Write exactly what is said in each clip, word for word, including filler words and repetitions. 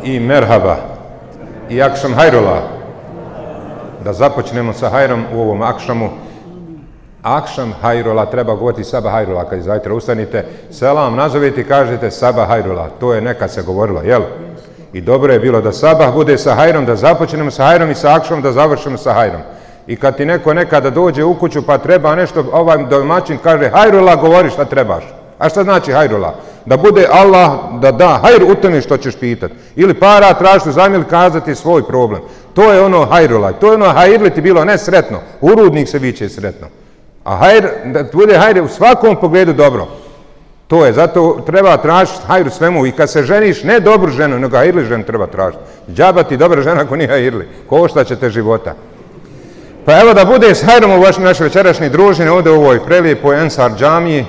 i merhaba i akšam hajrola. Da započnemo sa hajrom u ovom akšamu. Akšam hajrola, treba govoriti sabah hajrola kad zajtra ustanite. Selam nazovite i kažete sabah hajrola. To je nekad se govorilo, jel? I dobro je bilo da sabah bude sa hajrom, da započnemo sa hajrom i sa akšom da završimo sa hajrom. I kad ti neko nekada dođe u kuću pa treba nešto, ovaj domaćin kaže hajrola, govori šta trebaš. A šta znači hajrola? Da bude Allah, da da hajr u tome što ćeš pitati. Ili para tražiti uzajmi ili kazati svoj problem. To je ono hajrola. To je ono hajrli ti bilo ne sretno. Urudnik se viče sretno. A hajr, da bude hajr u svakom pogledu dobro. To je, zato treba tražiti hajr u svemu. I kad se ženiš, ne dobru ženu, nego hajrli ženu treba tražiti. Džaba ti dobra žena ako nije hajrli. Košta će te života. Pa evo da bude s hajrom u vašoj našoj večerašnji družini ovdje u ovoj prelijepoj Ensar džamiji.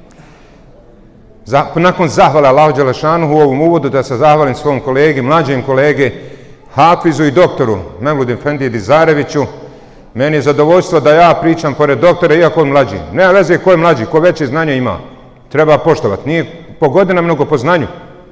Za, nakon zahvala Allahu Đelešanu u ovom uvodu da se zahvalim svom kolegi, mlađem kolege, Hafizu i doktoru Mevlud Efendiji Dizareviću. Meni je zadovoljstvo da ja pričam pored doktora iako on mlađi. Nema veze ko je mlađi, ko veće znanje ima. Treba poštovati. Nije po godinama nego po znanju.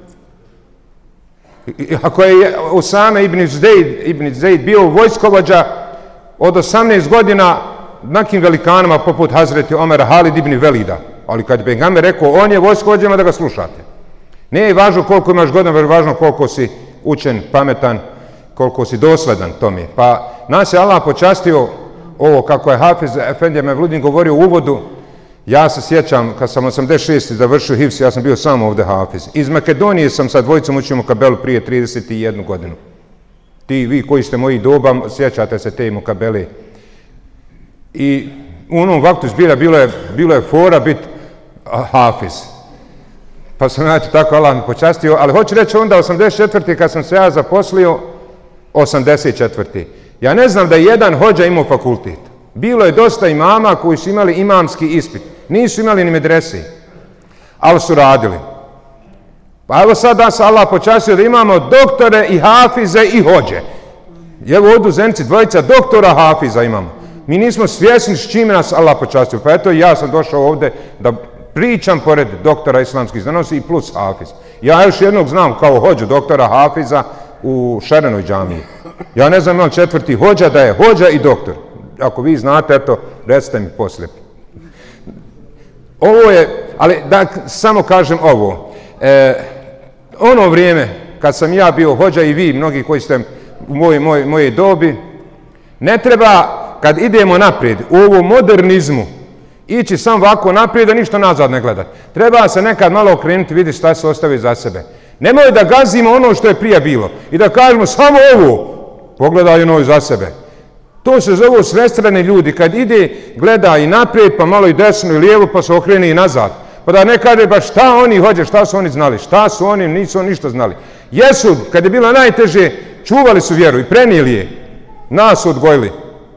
I, ako je Usame ibn Zeid, ibn Zeid bio vojskovođa od osamnaest godina nekim velikanama poput Hazreti Omera, Halid ibn Velida. Ali kad bi Pejgamber rekao, on je vojskovođa, da ga slušate. Nije važno koliko imaš godina, već važno koliko si učen, pametan, koliko si dosledan tome. Pa nas je Allah počastio ovo, kako je Hafiz Efendija Mevludin govorio u uvodu. Ja se sjećam, kad sam osamdeset šeste završio Hifz, ja sam bio sam ovdje Hafiz. Iz Makedonije sam sa dvojicom učio Mukabelu prije trideset jednu godinu. Ti, vi koji ste moji doba, sjećate se te Mukabele. I u onom vaktu zbilja bilo je, bilo je fora biti Hafiz. Pa sam ja tako Allah mi počastio, ali hoću reći onda osamdeset četvrte kad sam se ja zaposlio, osamdeset četvrte Ja ne znam da je jedan hođa imao fakultet. Bilo je dosta imama koji su imali imamski ispit. Nisu imali ni medrese, ali su radili. Pa evo sad nas Allah počastio da imamo doktore i hafize i hođe. Evo ovdje u Zenici dvojica doktora hafiza imamo. Mi nismo svjesni s čime nas Allah počastio. Pa eto ja sam došao ovdje da pričam pored doktora islamskih znanosti i plus hafiz. Ja još jednog znam kao hođu doktora hafiza u Šerenoj džamiji. Ja ne znam imam četvrti hođa da je hođa i doktor. Ako vi znate, eto, recite mi poslije. Ovo je, ali da samo kažem ovo. E, ono vrijeme kad sam ja bio hođa i vi, mnogi koji ste u moje, moje, moje dobi, ne treba kad idemo naprijed u ovom modernizmu ići sam ovako naprijed da ništa nazad ne gledati. Treba se nekad malo okrenuti, vidjeti šta se ostavi za sebe. Nemoj da gazimo ono što je prije bilo i da kažemo samo ovo, pogledaj ono za sebe. To se zovu svestrani ljudi, kad ide gleda i naprijed, pa malo i desno i lijevo, pa se okrene i nazad. Pa da ne kaže, ba šta oni hođe, šta su oni znali, šta su oni, nisu ništa znali. Jesu, kad je bilo najteže, čuvali su vjeru i prenijeli je, nas su odgojili.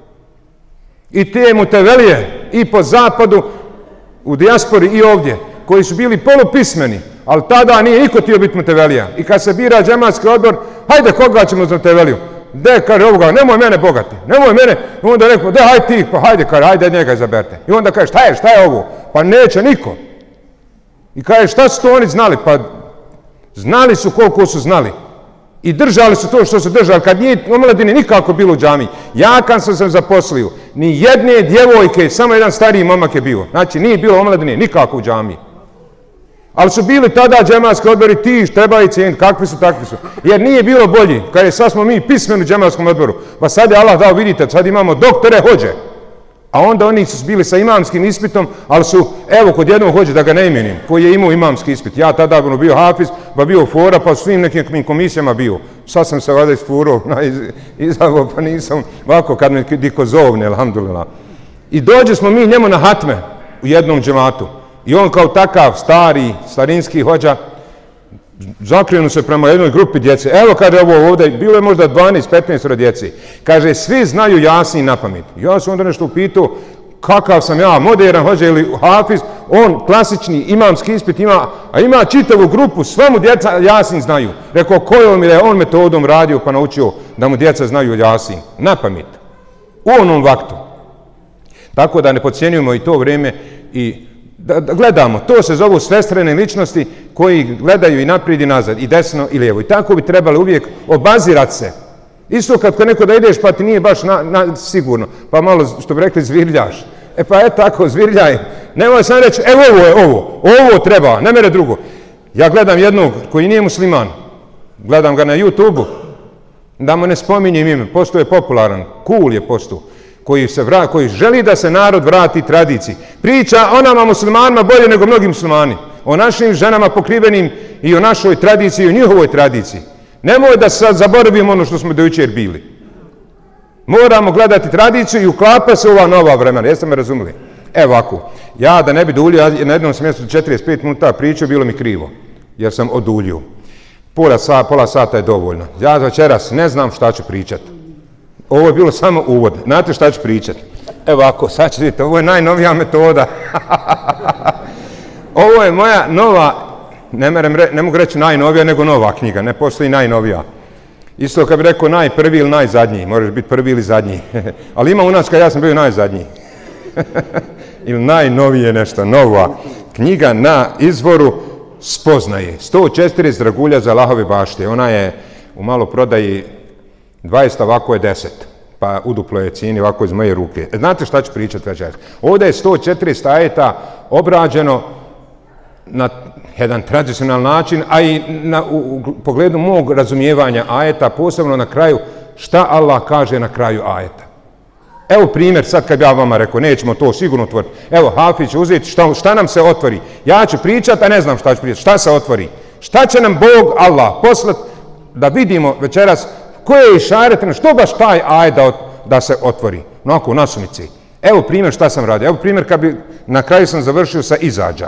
I te mutevelije i po zapadu, u dijaspori i ovdje, koji su bili polupismeni, ali tada nije niko htio biti mutevelija. I kad se bira džematski odbor, hajde koga ćemo za muteveliju? De, kaže ovoga, nemoj mene bogati, nemoj mene. I onda rekao, de, hajde ti, pa hajde, kaže, hajde njega izaberte. I onda kaže, šta je, šta je ovo? Pa neće niko. I kaže, šta su to oni znali? Pa znali su koliko su znali. I držali su to što su držali. Kad nije omladine nikako bilo u džamiji. Ja kad sam se zaposlio, ni jedne djevojke, samo jedan stariji momak je bio. Znači, nije bilo omladine nikako u džamiji. Ali su bili tada džematski odbori, ti treba i cijeniti, kakvi su, takvi su. Jer nije bilo bolji, kad je sad smo mi pismeni u džematskom odboru. Pa sad je Allah dao, vidite, sad imamo doktore hođe. A onda oni su bili sa imamskim ispitom, ali su, evo, kod jednog hođe, da ga ne imenim, koji je imao imamski ispit. Ja tada bio hafiz, pa bio fora, pa svim nekim komisijama bio. Sad sam se vada isfurao, izavo, pa nisam, ovako, kad me diko zovne, alhamdulillah. I dođe smo mi njemu na hatme u jednom džematu. I on kao takav stari, starinski hođa, zakrenu se prema jednoj grupi djece. Evo kaže ovo ovdje, bilo je možda dvanaest petnaest djeci. Kaže, svi znaju Jasin na pamet. Ja sam onda nešto upitao, kakav sam ja, modern hođa ili hafiz, on klasični imamski ispit ima, a ima čitavu grupu, sve mu djeca Jasin znaju. Rekao, kojom je on metodom radio pa naučio da mu djeca znaju Jasin, na pamet. U onom vaktu. Tako da ne podcjenjujemo i to vrijeme i Da, da gledamo, to se zovu svestrene ličnosti koji gledaju i naprijed i nazad, i desno i lijevo. I tako bi trebali uvijek obazirati se. Isto kad kod neko da ideš pa ti nije baš na, na, sigurno, pa malo, što bi rekli, zvirljaš. E pa je tako, zvirljaj. Nemoj sam reći, evo ovo je ovo, ovo treba, ne mere drugo. Ja gledam jednog koji nije musliman, gledam ga na YouTubeu, da mu ne spominjem ime, postao je popularan, cool je postao, koji, se vra, koji želi da se narod vrati tradiciji. Priča o nama muslimanima bolje nego mnogi muslimani, o našim ženama pokrivenim i o našoj tradiciji i o njihovoj tradiciji. Nemoj da sad zaboravimo ono što smo do jučer bili. Moramo gledati tradiciju i uklapa se ova nova vremena. Jeste me razumili? Evo ovako, ja da ne bi duljio, ja na jednom sam mjestu četrdeset pet minuta pričao, bilo mi krivo, jer sam oduljio. Pola, sa, pola sata je dovoljno. Ja večeras ne znam šta ću pričati. Ovo je bilo samo uvod. Znate šta ću pričati? Evo ovako, sad ćete vidjeti, ovo je najnovija metoda. Ovo je moja nova, ne, merem, ne mogu reći najnovija, nego nova knjiga, ne postoji najnovija. Isto kad bi rekao najprvi ili najzadnji, moraš biti prvi ili zadnji. Ali ima u nas kad ja sam bio najzadnji. Ili najnovije nešto, nova knjiga na izvoru spoznaje. sto četrdeset dragulja za Allahove bašte. Ona je u maloprodaji dvadeset, ovako je deset. Pa uduplo je cijeni ovako iz moje ruke. Znate šta ću pričati večeras? Ovdje je sto četrdeset ajeta obrađeno na jedan tradicionalan način, a i na, u, u pogledu mog razumijevanja ajeta, posebno na kraju, šta Allah kaže na kraju ajeta. Evo primjer, sad kad ja vama rekao, nećemo to sigurno otvoriti. Evo, Hafić će uzeti šta, šta nam se otvori. Ja ću pričati, a ne znam šta ću pričati. Šta se otvori? Šta će nam Bog, Allah, poslati da vidimo večeras koje je išaretno, što baš taj ajet da, da se otvori? Onako, u nasumici. Evo primjer šta sam radio. Evo primjer kad bi, na kraju sam završio sa izađa.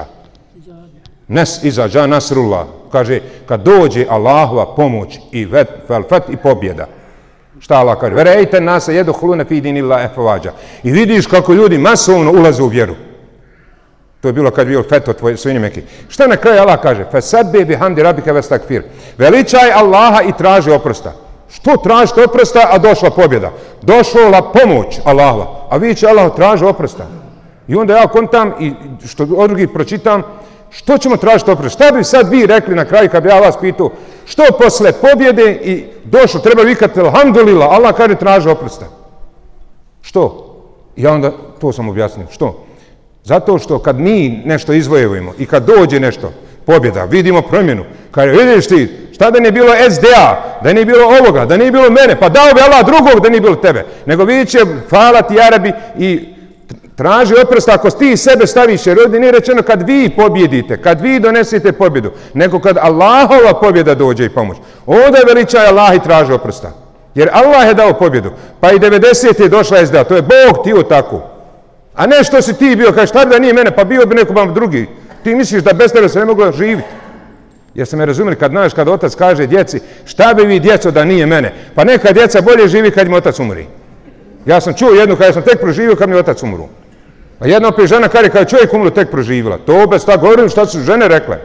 Nes izađa nasrullah. Kaže, kad dođe Allahova pomoć i vet, felfet i pobjeda. Šta Allah kaže? Verejte nas jedu hulune fi dinillah efavađa. I vidiš kako ljudi masovno ulaze u vjeru. To je bilo kad je bio feto tvoj svinje meki. Šta na kraju Allah kaže? Fasadbi bihamdi rabbika vestakfir. Veličaj Allaha i traži oprosta. Što tražite oprosta, a došla pobjeda? Došla pomoć Allahova, a vi će Allah traži oprosta. I onda ja kontam i što od drugih pročitam, što ćemo tražiti oprosta? Šta bi sad vi rekli na kraju kad bi ja vas pitao, što posle pobjede i došlo, treba vikati alhamdulillah, Allah kaže traži oprosta. Što? Ja onda to sam objasnio. Što? Zato što kad mi nešto izvojevujemo i kad dođe nešto, pobjeda, vidimo promjenu, kaže, vidiš ti, šta da nije bilo S D A, da nije bilo ovoga, da nije bilo mene, pa dao bi Allah drugog da nije bilo tebe, nego vidit će, hvala ti Arabi i traži oprosta ako ti sebe staviš, jer ovdje nije rečeno kad vi pobjedite, kad vi donesete pobjedu, nego kad Allahova pobjeda dođe i pomoć. Ovdje veličaj Allah i traži oprosta, jer Allah je dao pobjedu, pa i devedeset je došla S D A, to je Bog tio tako. A ne što si ti bio, kaže šta da nije mene, pa bio bi neko vam drugi. Ti misliš da bez tebe se ne moglo živjeti. Jeste me razumjeli kad znaš, kad otac kaže djeci, šta bi vi djeco da nije mene? Pa neka djeca bolje živi kad im otac umri. Ja sam čuo jednu kada sam tek proživio kad mi otac umru. A jedna opet žena kaže kada je čovjek umru tek proživjela. To bez ta govorim šta su žene rekle.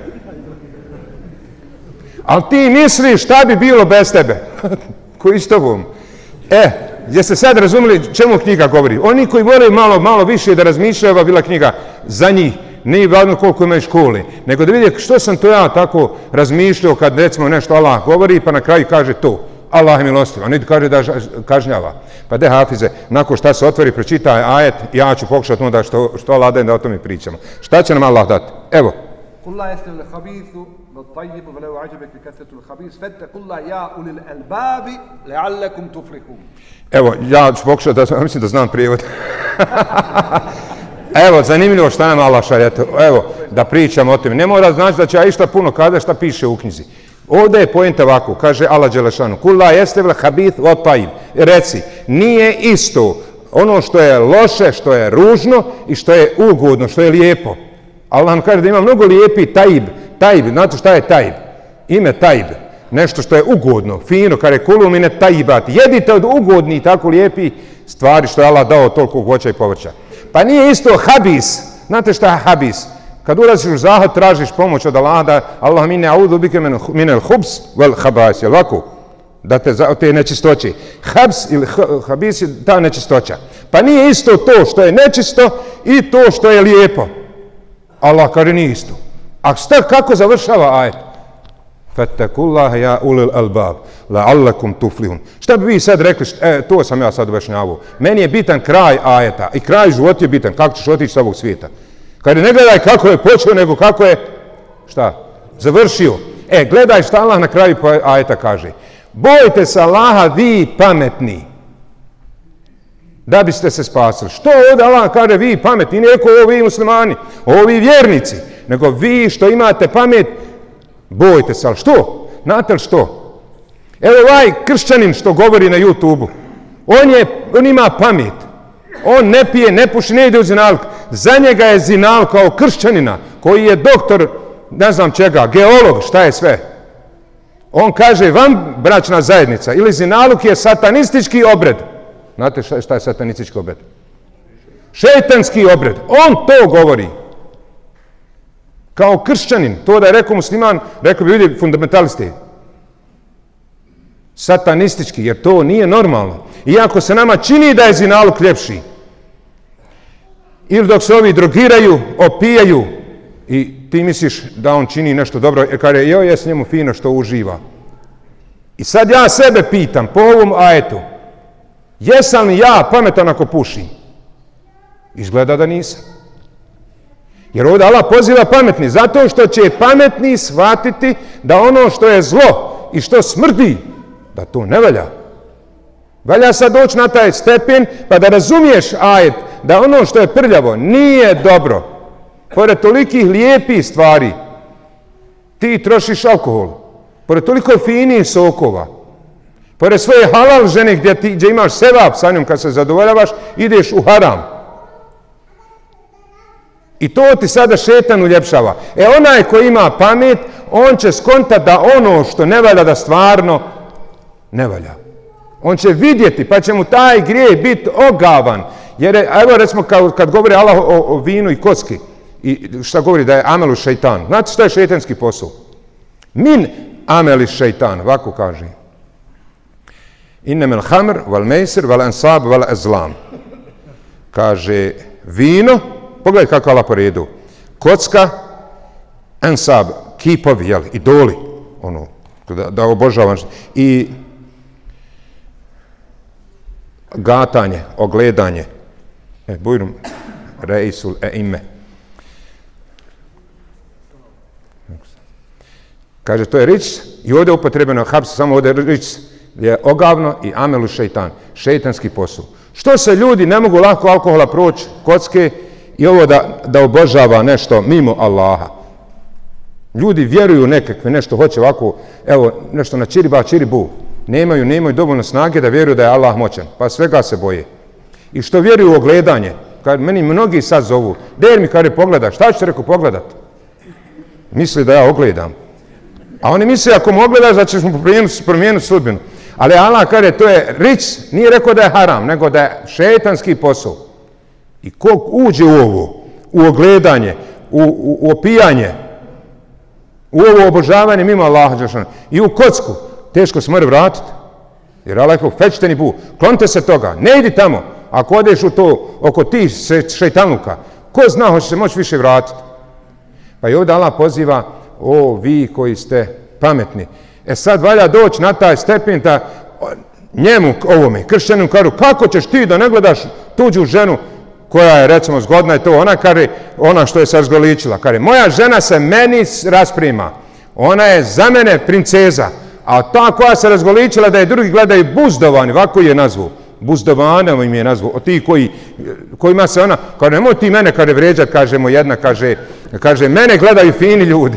Ali ti misliš šta bi bilo bez tebe? Koji s tobom? E, jeste sad razumjeli čemu knjiga govori? Oni koji vole malo, malo više da razmišljaju, ova bila knjiga za njih. Nije važno koliko imaju škole, nego da vidite što sam to ja tako razmišljao kad recimo nešto Allah govori, pa na kraju kaže to. Allah je milostiv, a ne kaže da kažnjava. Pa de Hafize, nakon šta se otvori, pročitaj ajet, ja ću pokušati onda što, što Allah da, da o tome pričamo. Šta će nam Allah dati? Evo. قل لا يستوي الخبيث والطيب ولو عجبك بكثرة الخبيث فاتقوا الله يا أولي الألباب لعلكم تفلحون. Evo, ja ću pokušati da mislim da znam prijevod. Evo, zanimljivo šta nam Allah šalje. Evo, da pričamo o tome. Ne mora znači da će ja išta puno kada šta piše u knjizi. Ovdje je pojenta ovako, kaže Allah Đelešanu, Kul la jestevil habith wa tajib. Reci, nije isto ono što je loše, što je ružno i što je ugodno, što je lijepo. Allah nam kaže da ima mnogo lijepi tajib. Tajib, znate šta je tajib? Ime tajib. Nešto što je ugodno, fino, kare kulu mine tajibati. Jedite od ugodnih, tako lijepi stvari što je Allah dao toliko voća i povrća. Pa nije isto habis. Znate šta je habis? Kad ulaziš u zahod, tražiš pomoć od Allaha da Allah mine audu bike minel hubs vel habas, jel ovako? Da te, te nečistoće. Habs ili habis je ta nečistoća. Pa nije isto to što je nečisto i to što je lijepo. Allah kaže nije isto. A šta, kako završava ajet? Fattakullaha ja ulil albab, la'allakum tuflihun. Šta bi vi sad rekli, e, to sam ja sad objašnjavao. Meni je bitan kraj ajeta i kraj života je bitan, kako ćeš otići sa ovog svijeta. Kaže, ne gledaj kako je počeo, nego kako je, šta, završio. E, gledaj šta Allah na kraju ajeta kaže. Bojte se Allaha vi pametni, da biste se spasili. Što ovdje Allah kaže vi pametni? Nije rekao ovi muslimani, ovi vjernici, nego vi što imate pamet, bojte se. Ali što? Znate li što? Evo ovaj kršćanin što govori na YouTube-u, on, je, on ima pamet. On ne pije, ne puši, ne ide u zinalog. Za njega je zinalog kao kršćanina, koji je doktor, ne znam čega, geolog, šta je sve. On kaže, vam bračna zajednica ili zinalog je satanistički obred. Znate šta je satanistički obred? Šejtanski obred. On to govori. Kao kršćanin. To da je rekao musliman, rekao bi ljudi fundamentalisti. Satanistički, jer to nije normalno. Iako se nama čini da je zinalog ljepši. Ili dok se ovi drogiraju, opijaju i ti misliš da on čini nešto dobro, jer kaže, joj, je s njemu fino što uživa. I sad ja sebe pitam po ovom ajetu, jesam li ja pametan ako pušim? Izgleda da nisam. Jer ovdje Allah poziva pametni, zato što će pametni shvatiti da ono što je zlo i što smrdi, da to ne valja. Valja sad doći na taj stepen pa da razumiješ ajet, da ono što je prljavo nije dobro. Pored tolikih lijepih stvari, ti trošiš alkohol, pored toliko finih sokova, pored svoje halal žene gdje, ti, gdje imaš sevap sa njom kad se zadovoljavaš, ideš u haram. I to ti sada šetan uljepšava. E onaj koji ima pamet, on će skontati da ono što ne valja da stvarno ne valja. On će vidjeti, pa će mu taj grijeh biti ogavan. Jer, je, evo recimo, kad, kad govori Allah o, o vinu i kocki, i šta govori da je amelu šeitan. Znate šta je šeitanski posao? Min ameli šeitan, ovako kaže. Innemel hamr, val mejsir, val ansab, val azlam. Kaže, vino, pogledaj kako Allah po redu. Kocka, ansab, kipovi, jel, idoli, ono, da, da obožavam. I gatanje, ogledanje. E, bujrum, reisul e ime. Kaže, to je rič i ovdje je upotrebeno hapsa, samo ovdje rič je ogavno i amelu šeitan, šeitanski posao. Što se ljudi ne mogu lako alkohola proći, kocke i ovo da, da obožava nešto mimo Allaha. Ljudi vjeruju nekakve, nešto hoće ovako, evo, nešto na čiriba, čiribu. Nemaju, nemaju dovoljno snage da vjeruju da je Allah moćan, pa svega se boje. I što vjeruju u ogledanje, kad meni mnogi sad zovu, der mi kaže pogleda, šta ću reku pogledat? Misli da ja ogledam. A oni misle ako mu ogledaš da ćeš mu promijeniti, promijeniti sudbinu. Ali Allah kaže to je rič, nije rekao da je haram, nego da je šeitanski posao. I ko uđe u ovo, u ogledanje, u, u, u opijanje, u ovo obožavanje mimo Allaha i u kocku, teško se mora vratiti. Jer Allah je fečteni bu, klonite se toga, ne idi tamo. Ako odeš u to, oko tih šeitanluka, ko zna, hoće se moći više vratiti. Pa i ovdje Allah poziva, o vi koji ste pametni. E sad valja doći na taj stepen da njemu, ovome, kršćaninu, kažu, kako ćeš ti da ne gledaš tuđu ženu koja je, recimo, zgodna je to, ona kaže, ona što je se razgoličila, kaže, moja žena se meni rasprima, ona je za mene princeza, a ta koja se razgoličila da je drugi gledaju buzdovani, ovako je nazvu, buzdovanom im je nazvu, od tih koji, kojima se ona, kaže, nemoj ti mene, kaže, vređat, kaže mu jedna, kaže, kaže, mene gledaju fini ljudi.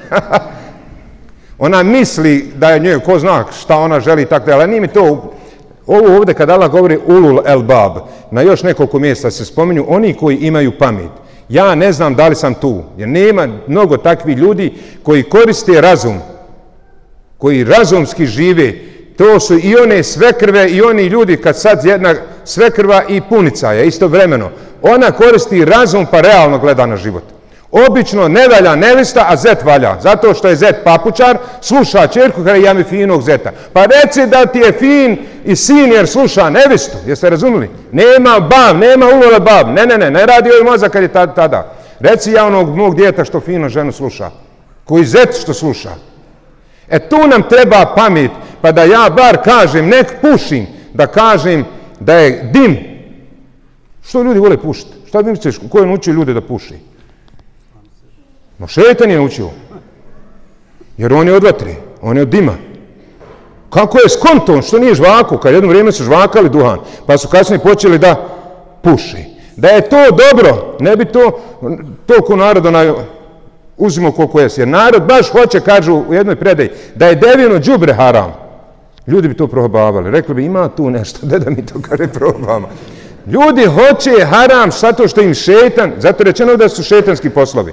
Ona misli da je njoj, ko zna šta ona želi i tako da, ali nije mi to, ovo ovdje kad Allah govori ulul elbab, na još nekoliko mjesta se spominju oni koji imaju pamet. Ja ne znam da li sam tu, jer nema mnogo takvih ljudi koji koriste razum, koji razumski žive. To su i one svekrve i oni ljudi kad sad jedna svekrva i punica je istovremeno. Ona koristi razum pa realno gleda na život. Obično ne valja nevesta, a zet valja. Zato što je zet papučar, sluša čerku kada ja mi finog zeta. Pa reci da ti je fin i sin jer sluša nevestu. Jeste razumili? Nema bab, nema ulola bab. Ne, ne, ne, ne radi ovaj mozak kad je tada. Reci ja onog mog djeta što fino ženu sluša, koji zet što sluša. E tu nam treba pamet, pa da ja bar kažem, nek pušim, da kažem da je dim. Što ljudi vole pušiti? Šta bi misliš, ko je naučio ljude da puši? No šeitan je naučio. Jer on je od vatre, on je od dima. Kako je skonton, što nije žvako, kad jedno vrijeme su žvakali duhan, pa su kasnije počeli da puši. Da je to dobro, ne bi to toliko narod onaj uzimo koliko je. Jer narod baš hoće, kažu u jednoj predaji, da je devino đubre haram. Ljudi bi to probavali. Rekli bi, ima tu nešto, da da mi to kaže probavamo. Ljudi hoće haram zato što im šetan, zato rečeno da su šetanski poslovi.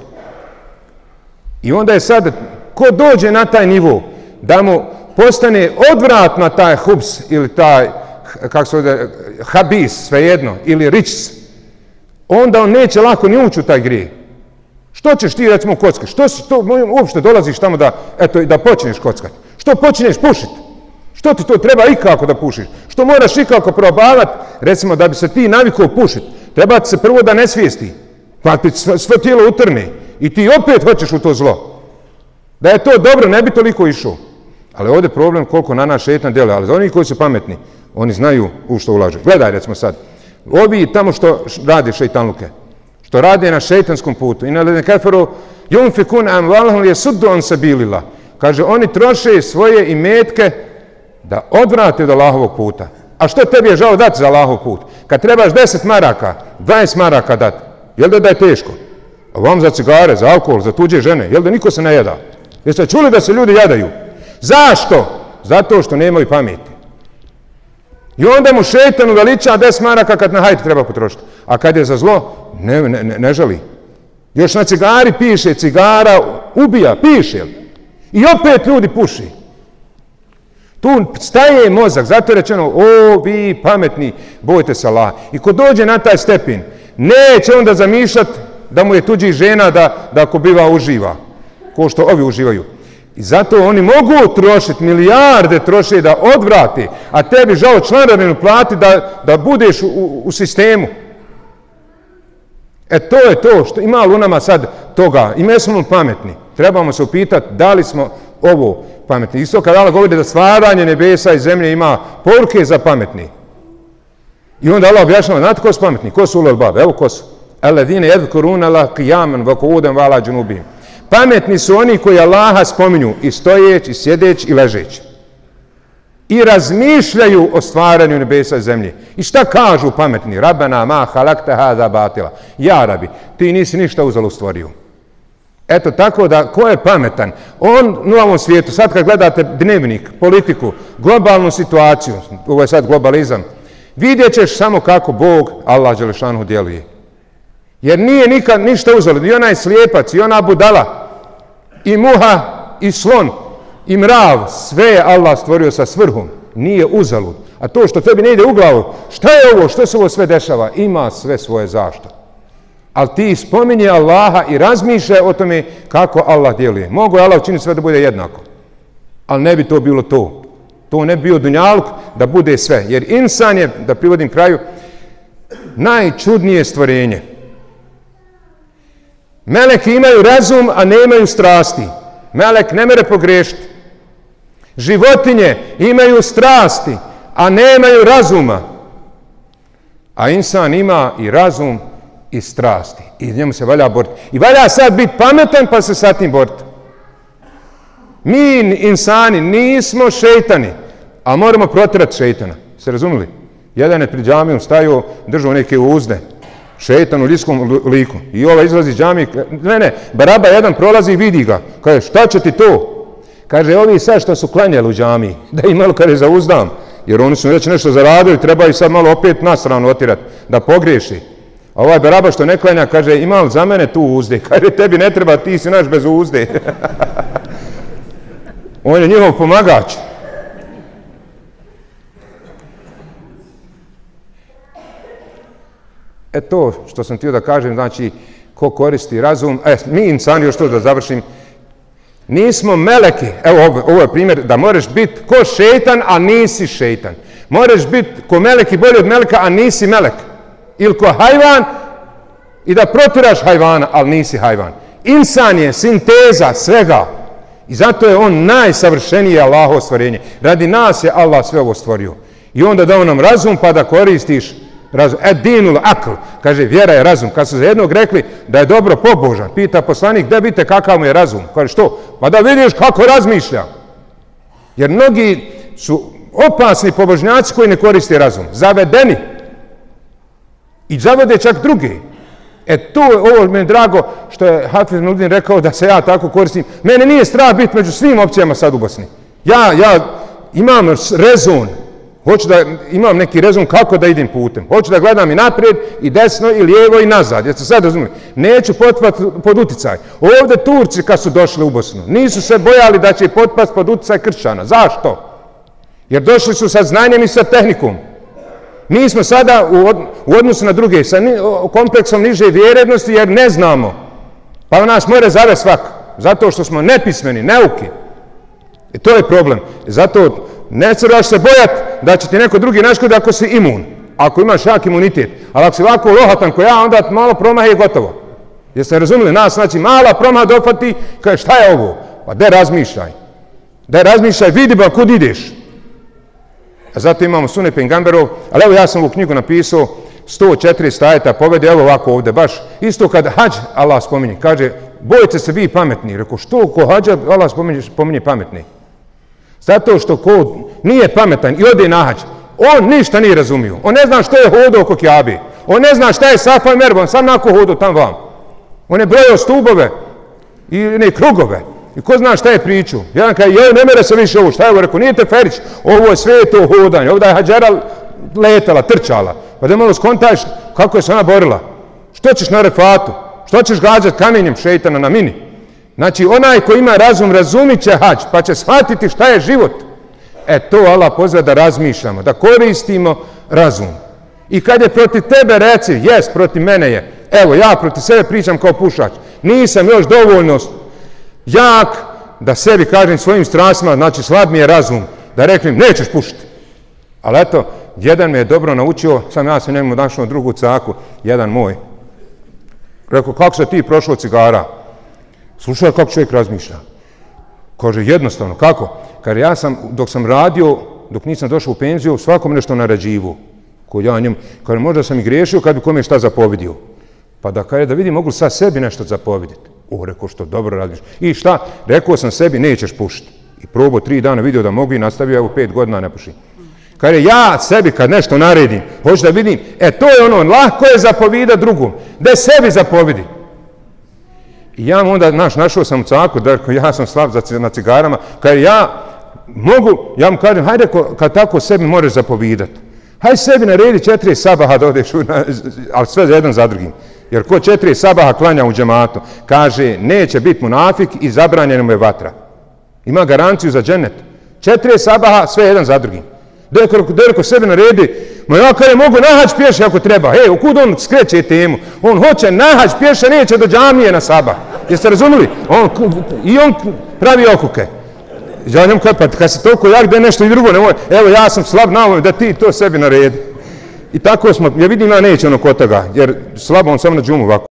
I onda je sad, ko dođe na taj nivo, da mu postane odvratno taj hubs ili taj, kako se ovdje, habis, svejedno, ili ričs, onda on neće lako ni ući u taj grijeh. Što ćeš ti, recimo, kockati? Što si to, uopšte dolaziš tamo da, eto, da počneš kockati? Što počneš pušiti? Što ti to treba ikako da pušiš? Što moraš ikako probavati, recimo, da bi se ti navikao pušiti? Treba ti se prvo da ne svijesti, pa ti sve tijelo utrne i ti opet hoćeš u to zlo. Da je to dobro, ne bi toliko išao. Ali ovdje je problem koliko na nas šeitan djeluje, ali za oni koji su pametni, oni znaju u što ulažu. Gledaj, recimo sad, ovi tamo što rade šeitanluke, što rade na šeitanskom putu, i na ledne kaferu, yunfikun amwalahum liyasuddu an sabilillah. Kaže, oni troše svoje imetke da odvrate do Allahovog puta. A što tebi je žao dati za Allahov put? Kad trebaš deset maraka, dvadeset maraka dati, jel da da je teško? A vam za cigare, za alkohol, za tuđe žene, jel da niko se ne jeda? Jeste čuli da se ljudi jadaju? Zašto? Zato što nemaju pameti. I onda mu šeitan uveliča deset maraka kad na hajt treba potrošiti. A kad je za zlo, ne, ne, ne, ne žali. Još na cigari piše, cigara ubija, piše. I opet ljudi puši. Tu staje mozak, zato je rečeno, o, vi pametni, bojte se Allaha. I ko dođe na taj stepin, neće onda zamišljati da mu je tuđi žena da, da ako biva uživa, ko što ovi uživaju. I zato oni mogu trošiti, milijarde troše da odvrati, a tebi žao članarinu plati da, da budeš u, u sistemu. E to je to, što ima li u nama sad toga, i mi smo pametni. Trebamo se upitati da li smo ovo pametni. Isto kad Allah govori da stvaranje nebesa i zemlje ima poruke za pametni. I onda Allah objašnjava, znate ko su pametni? Ko su ulul albab? Evo ko su. Alladine yadhkuruna Allaha qiyaman wa qu'udan wa ala junubihim. Pametni su oni koji Allaha spominju i stojeć, i sjedeć, i ležeć. I razmišljaju o stvaranju nebesa i zemlje. I šta kažu pametni? Rabbana ma halakta hada batila. Ja, Rabi, ti nisi ništa uzalud stvorio. Eto tako da, ko je pametan? On u ovom svijetu, sad kad gledate dnevnik, politiku, globalnu situaciju, ovo je sad globalizam, vidjet ćeš samo kako Bog, Allah dželešanu, djeluje. Jer nije nikad ništa uzalud. I onaj slijepac, i ona budala, i muha, i slon, i mrav, sve je Allah stvorio sa svrhom. Nije uzalud. A to što tebi ne ide u glavu, šta je ovo, što se ovo sve dešava, ima sve svoje zašto. Ali ti spominje Allaha i razmišlja o tome kako Allah djeluje. Mogu je Allah učiniti sve da bude jednako. Ali ne bi to bilo to. To ne bi bio dunjaluk da bude sve. Jer insan je, da privodim kraju, najčudnije stvorenje. Meleki imaju razum, a nemaju strasti. Melek ne mere pogrešiti. Životinje imaju strasti, a nemaju razuma. A insan ima i razum i strasti. I njemu se valja boriti. I valja sad biti pametan pa se sa tim boriti. Mi insani nismo šeitani, a moramo protirati šeitana. Se razumili? Jedan je pred džamijom stajao, držao neke uzde. Šeitan u ljudskom liku. I ovaj izlazi iz džamije, ne, ne, baraba jedan prolazi i vidi ga. Kaže, šta će ti to? Kaže, ovi sad što su klanjali u džamiji, da im malo kada zauzdam, jer oni su već nešto zaradili, treba ih sad malo opet nasrano otirati, da pogriješi. A ovaj baraba što ne klanja, kaže, ima li za mene tu uzde? Kaže, tebi ne treba, ti si naš bez uzde. On je njihov pomagač. E to što sam htio da kažem, znači, ko koristi razum, e, mi insani, još to da završim, nismo meleki, evo ovo, ovo je primjer, da možeš biti ko šeitan, a nisi šeitan. Možeš biti ko meleki bolji od meleka, a nisi melek. Ili ko hajvan, i da protiraš hajvana, ali nisi hajvan. Insan je sinteza svega i zato je on najsavršenije Allahovo stvorenje. Radi nas je Allah sve ovo stvorio. I onda dao nam razum pa da koristiš razum. Ed dinul akl, kaže vjera je razum. Kad su za jednog rekli da je dobro pobožan, pita poslanik gdje vidite kakav mu je razum. Kaže što? Pa da vidiš kako razmišlja. Jer mnogi su opasni pobožnjaci koji ne koriste razum. Zavedeni. I zavode čak drugi. E to je ovo mi je drago što je Hafiz Nurdin rekao da se ja tako koristim. Mene nije strah biti među svim opcijama sad u Bosni. Ja, ja imam rezon. Hoću da imam neki rezon kako da idem putem. Hoću da gledam i naprijed, i desno, i lijevo, i nazad. Jeste sad razumili? Neću potpati pod uticaj. Ovdje Turci kad su došli u Bosnu, nisu se bojali da će potpati pod uticaj kršćana. Zašto? Jer došli su sa znanjem i sa tehnikom. Mi smo sada u, od, u odnosu na druge sa ni, kompleksom niže vjerednosti jer ne znamo. Pa nas more zave svak. Zato što smo nepismeni, neuki. I to je problem. I zato ne trebaš se bojati da će ti neko drugi naškoditi ako si imun. Ako imaš jak imunitet. Ali ako si ovako lohatan ko ja, onda malo promaha je gotovo. Jeste razumili? Nas, znači, mala promaha dofati, kaže šta je ovo? Pa de razmišljaj. De razmišljaj, vidi ba kud ideš. A zato imamo Sunne Pejgamberov, ali evo ja sam ovu knjigu napisao, sto četiri ajeta povede, evo ovako ovdje baš. Isto kad hađ Allah spominje, kaže, bojite se vi pametni. Rekao, što ko hađa Allah spominje, spominje pametni? Zato što ko nije pametan i ode na hađ, on ništa nije razumio. On ne zna što je hodao oko Kjabe. On ne zna šta je Safa i Merva, on sam nako hodao tam vam. On je brojao stubove i ne krugove. I ko zna šta je priču? Jedan kaže, joj, ne mere se više ovo, šta je ovo? Rekao, nije Teferić, ovo je sveto hodanje, ovdje je Hadžera letala, trčala. Pa da malo skontaš kako je se ona borila. Što ćeš na refatu? Što ćeš gađati kamenjem šeitana na mini? Znači, onaj ko ima razum, razumit će hađ, pa će shvatiti šta je život. E, to Allah poziva da razmišljamo, da koristimo razum. I kad je protiv tebe reci, jes, protiv mene je. Evo, ja protiv sebe pričam kao pušač. Nisam još dovoljno jak da sebi kažem svojim strastima, znači slab mi je razum, da reknem, nećeš pušiti. Ali eto, jedan me je dobro naučio, sam ja sam njemu našao drugu caku, jedan moj. Rekao, kako se ti prošlo cigara? Slušaj kako čovjek razmišlja. Kaže, jednostavno, kako? Kaže, ja sam, dok sam radio, dok nisam došao u penziju, svakom nešto narađivo. Kod ja njemu, kaže, možda sam i griješio kad bi kome šta zapovidio. Pa da kaže, da vidim, mogu sa sebi nešto zapoviditi. O, rekao, što dobro radiš. I šta? Rekao sam sebi, nećeš pušiti. I probao tri dana, vidio da mogu i nastavio, evo pet godina ne pušim. Kaže, ja sebi kad nešto naredim, hoću da vidim, e to je ono, lahko je zapovida drugom, da sebi zapovidi. I ja onda, naš, našao sam u caku, da ja sam slab za, na cigarama, kaže, ja mogu, ja mu kažem, hajde kad tako sebi možeš zapovidati. Hajde sebi naredi četiri sabaha da odeš, ali sve za jedan za drugim. Jer ko četiri sabaha klanja u džematu, kaže, neće biti munafik i zabranjena mu je vatra. Ima garanciju za džennet. Četiri sabaha, sve jedan za drugim. Dereko sebi naredi, ma ja kada mogu nahađ pješe ako treba. Ej, u kud on skreće temu? On hoće nahađ pješe, neće do džamije na sabah. Jeste razumili? On, I on pravi okuke. Ja njemu kada, pa kad si toliko jak da je nešto i drugo, nemoj, evo ja sam slab na ovom, da ti to sebi naredi. I tako smo, ja vidim ja neće ono kod toga, jer slabo on samo na džumu ovako.